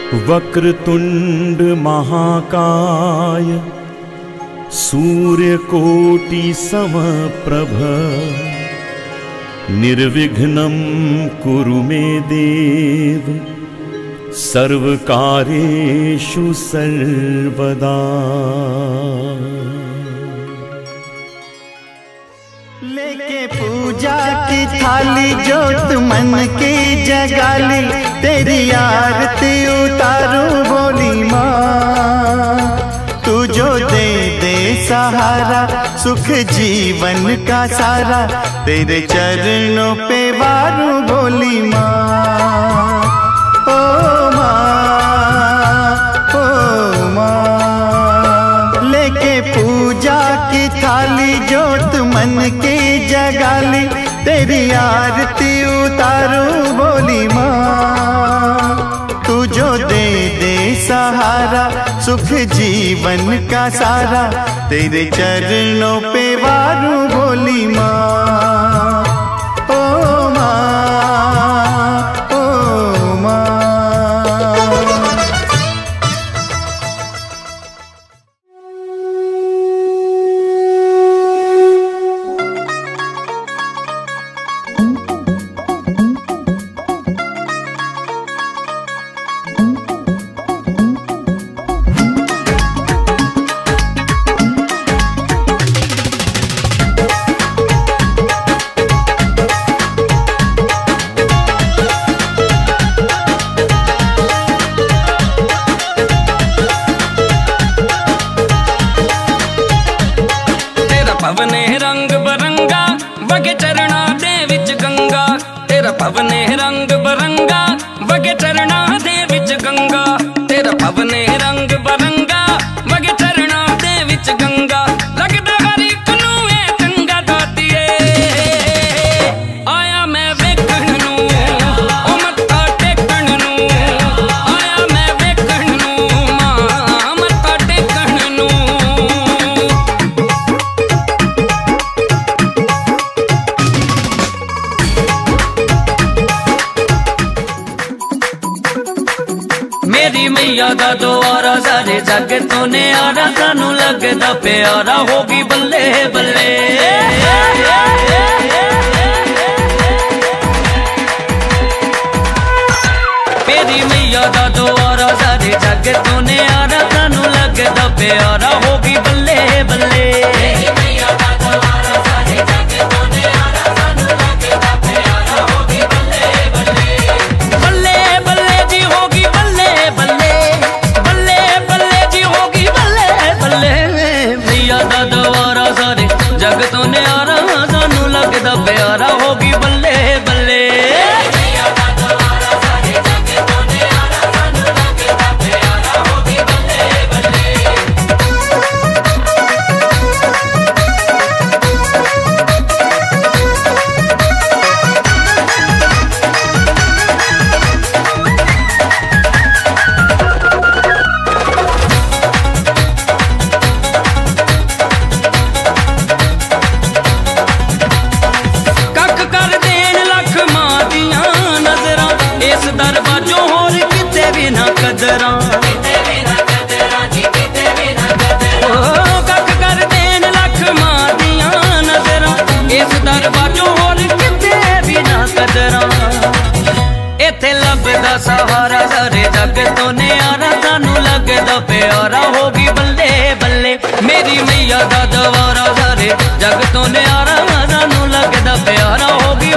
वक्रतुंड महाकाय सूर्यकोटि समप्रभ निर्विघ्नं कुरु मे देव सर्वकार्येषु सर्वदा। लेके पूजा की थाली जोत मन की जगाली, तेरी आरती उतारू बोली माँ। तू जो दे दे सहारा सुख जीवन का सारा, तेरे चरणों पे वारू बोली माँ। ओ माँ लेके पूजा की थाली जोत मन की जगाली, तेरी आरती उतारू बोली माँ। तू जो दे दे सहारा सुख जीवन का सारा, तेरे चरणों पे वारू बोली माँ। ओ माँ, ओ माँ। पवने रंग बरंगा वगे चरणा दे विच गंगा, तेरा पवने रंग बरंगा वगे चरणा दे विच गंगा, तेरा पवने रंग बरंगा वगे चरणा दे विच गंगा। लगदा हर इक नूं ए चंगा दातिए, आया मैं वेखण नूं ओ मत्था टेकण नूं, आया मैं वेखण नूं मां मत्था टेकण नूं। मेरी मैया दा द्वारा सारे जग तो न्यारा, सानू लगदा प्यारा होगी बल्ले बल्ले। मेरी मैया दा द्वारा सारे जग तो न्यारा, सानू लगदा प्यारा होगी बल्ले बल्ले। जग तो न्यारा सानू लगदा प्यारा होगी बल्ले बल्ले। दरवाजों होर किते भी ना कदरा, कख कर देन लख मां दियां नजरा, इस दरवाजों होर किते भी ना कदरा। इत्थे लभदा सहारा सारे जग तो न्यारा, सानू लगदा प्यारा होगी बल्ले बल्ले। मेरी मैया दा द्वारा सारे जग तो न्यारा, सानू लगदा प्यारा होगी